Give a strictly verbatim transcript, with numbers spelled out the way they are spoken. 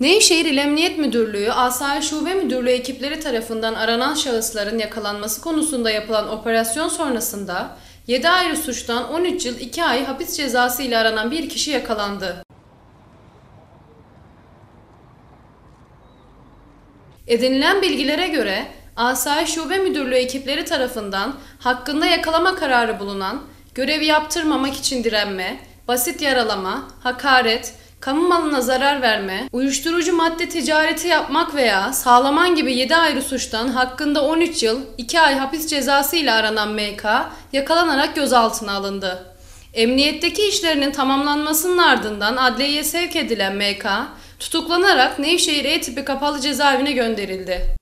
Nevşehir İl Emniyet Müdürlüğü, Asayiş Şube Müdürlüğü ekipleri tarafından aranan şahısların yakalanması konusunda yapılan operasyon sonrasında yedi ayrı suçtan on üç yıl iki ay hapis cezası ile aranan bir kişi yakalandı. Edinilen bilgilere göre Asayiş Şube Müdürlüğü ekipleri tarafından hakkında yakalama kararı bulunan, görevi yaptırmamak için direnme, basit yaralama, hakaret, kamu malına zarar verme, uyuşturucu madde ticareti yapmak veya sağlaman gibi yedi ayrı suçtan hakkında on üç yıl iki ay hapis cezası ile aranan M K yakalanarak gözaltına alındı. Emniyetteki işlerinin tamamlanmasının ardından adliyeye sevk edilen M K tutuklanarak Nevşehir E tipi kapalı cezaevine gönderildi.